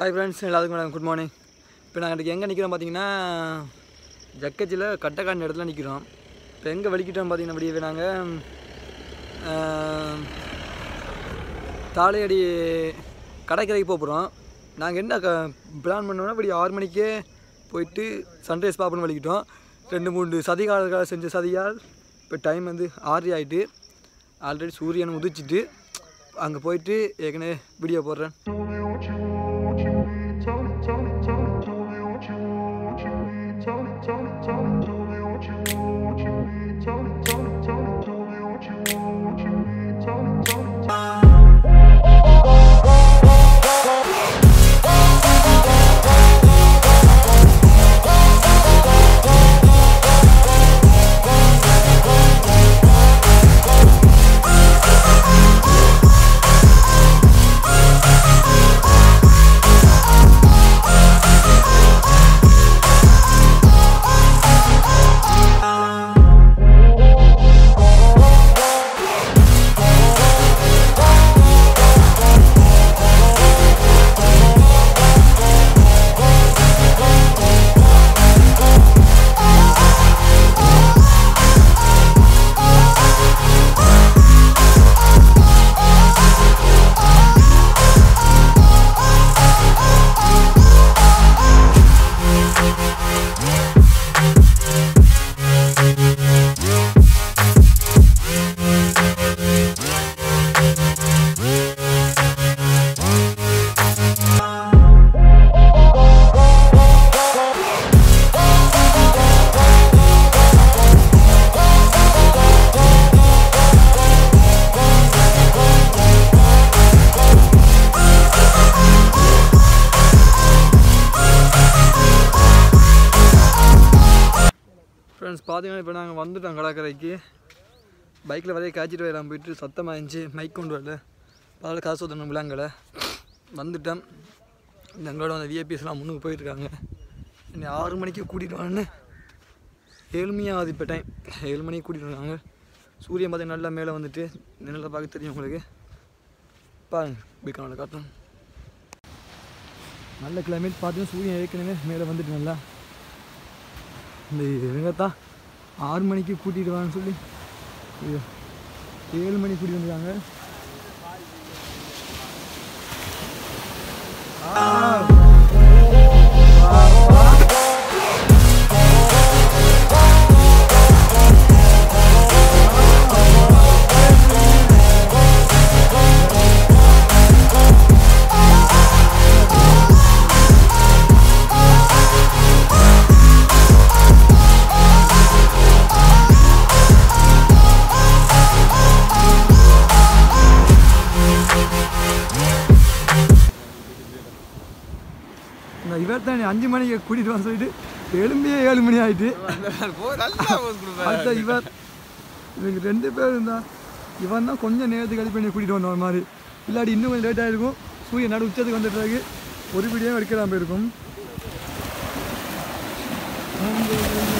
Hi friends, good morning. இப்போ நாங்கள் எங்கே நிற்கிறோம் பார்த்தீங்கன்னா ஜக்கச்சியில் கட்டக்கான இடத்துல நிற்கிறோம். இப்போ எங்கே வலிக்கிட்டோம் பார்த்தீங்கன்னா அப்படியே நாங்கள் தாளையடி கடற்கரைக்கு போகிறோம். நாங்கள் என்ன பிளான் பண்ணோம்னா இப்படி 6 மணிக்கே போயிட்டு சன்ரைஸ் பார்ப்போன்னு வலிக்கிட்டோம். 2-3 சதிகாலங்கள் செஞ்ச சதியால் இப்போ டைம் வந்து 6 ஆகிட்டு ஆல்ரெடி சூரியன் உதிச்சிட்டு அங்கே போயிட்டு ஏற்கனவே வீடியோ போடுறேன். ஃப்ரெண்ட்ஸ் பார்த்தீங்கன்னா இப்போ நாங்கள் வந்துட்டோம் கடற்கரைக்கு. பைக்கில் வரைய காய்ச்சிட்டு வராமல் போயிட்டு சத்தமாக இருந்துச்சு, மைக் கொண்டு வரல, அதில் காசு ஊற்றணும் விழாங்களை வந்துட்டோம். எங்களோட அந்த விஐபிஎஸ்லாம் முன்னுக்கு போயிட்டுருக்காங்க. என்னை 6 மணிக்கு கூட்டிகிட்டு வான்னு 7 மணி ஆகுது. இப்போ டைம் 7 மணிக்கு கூட்டிகிட்டு வராங்க. சூரியன் பார்த்தீங்கன்னா நல்லா மேலே வந்துட்டு நல்லா பார்க்க தெரியும் உங்களுக்கு. பாருங்க பீக்கான காட்டும் நல்ல கிளைமேட். பார்த்தீங்கன்னா சூரியன் ஏற்கனவே மேலே வந்துட்டு நல்லா இந்த இவங்கத்தான் 6 மணிக்கு கூட்டிகிட்டு வான்னு சொல்லி 7 மணிக்கு கூட்டிகிட்டு வந்துருக்காங்க. இவர் தான் 5 மணிக்கு கூட்டிகிட்டு வர சொல்லிட்டு எழும்பியே 7 மணி ஆகிட்டு. அடுத்த இவர் இவங்க 2 பேர் இருந்தா இவன் தான் கொஞ்சம் நேரத்துக்கு கழிப்பு பண்ணி கூட்டிகிட்டு வந்த மாதிரி. இல்லாட்டி இன்னும் கொஞ்சம் லேட்டாக இருக்கும். சூரியன் நடு உச்சத்துக்கு வந்துட்டு ஒரு வீடியோ எடுக்கலாம் போயிருக்கும்.